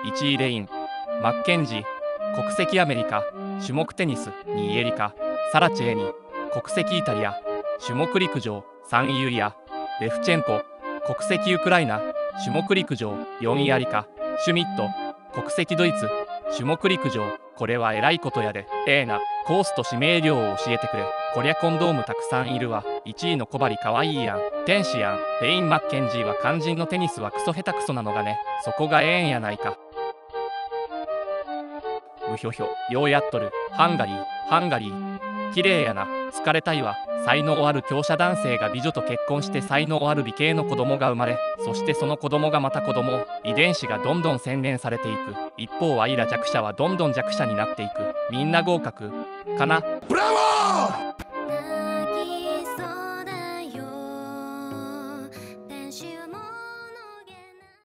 1位レイン・マッケンジー、国籍アメリカ、種目テニス2位エリカ・サラチェーニ、国籍イタリア、種目陸上3位ユリア・レフチェンコ、国籍ウクライナ、種目陸上4位アリカ・シュミット、国籍ドイツ、種目陸上。これはえらいことやで。なコースと指名料を教えてくれ。こりゃコンドームたくさんいるわ。1位の小針かわいいやん。天使やん。レイン・マッケンジーは肝心のテニスはクソ下手くそなのがね。そこがええんやないか。むひょひょ。ようやっとる。ハンガリー。ハンガリー。綺麗やな。疲れたいわ。才能ある強者男性が美女と結婚して才能ある美形の子供が生まれ、そしてその子供がまた子供、遺伝子がどんどん洗練されていく。一方アイラ弱者はどんどん弱者になっていく。みんな合格かな。ブラボー。